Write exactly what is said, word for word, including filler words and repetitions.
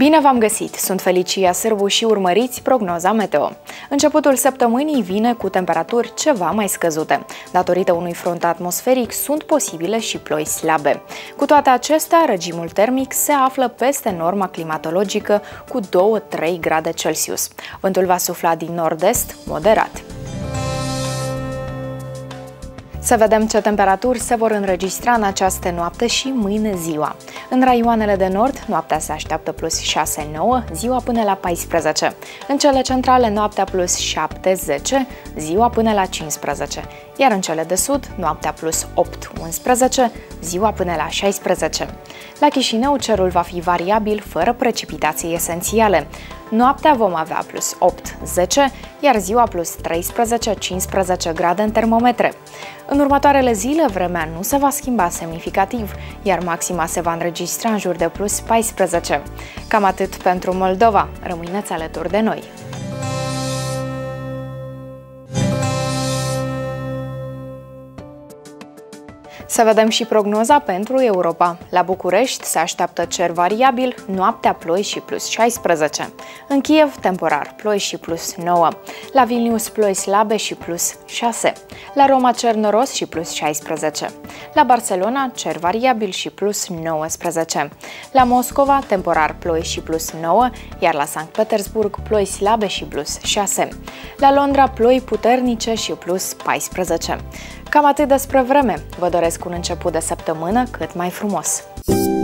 Bine v-am găsit! Sunt Felicia Sârbu și urmăriți prognoza meteo. Începutul săptămânii vine cu temperaturi ceva mai scăzute. Datorită unui front atmosferic sunt posibile și ploi slabe. Cu toate acestea, regimul termic se află peste norma climatologică cu doi-trei grade Celsius. Vântul va sufla din nord-est, moderat. Să vedem ce temperaturi se vor înregistra în această noapte și mâine ziua. În raioanele de nord, noaptea se așteaptă plus șase nouă, ziua până la paisprezece. În cele centrale, noaptea plus șapte zece, ziua până la cincisprezece. Iar în cele de sud, noaptea plus opt unsprezece, ziua până la șaisprezece. La Chișinău, cerul va fi variabil, fără precipitații esențiale. Noaptea vom avea plus opt zece, iar ziua plus treisprezece cincisprezece grade în termometre. În următoarele zile, vremea nu se va schimba semnificativ, iar maxima se va înregistra în jur de plus paisprezece. Cam atât pentru Moldova. Rămâneți alături de noi! Să vedem și prognoza pentru Europa. La București se așteaptă cer variabil, noaptea ploi și plus șaisprezece. În Kiev, temporar, ploi și plus nouă. La Vilnius, ploi slabe și plus șase. La Roma, cer noros și plus șaisprezece. La Barcelona, cer variabil și plus nouăsprezece. La Moscova, temporar, ploi și plus nouă, iar la Sankt Petersburg, ploi slabe și plus șase. La Londra, ploi puternice și plus paisprezece. Cam atât despre vreme. Vă doresc un început de săptămână cât mai frumos!